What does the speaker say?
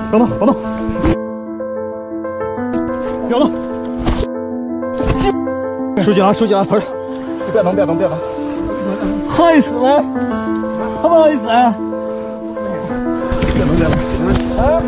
别动，别动，别动。收紧了，收紧了，快点！别动，别动，别动！好意思吗？好不好意思啊？别动，别动！哎。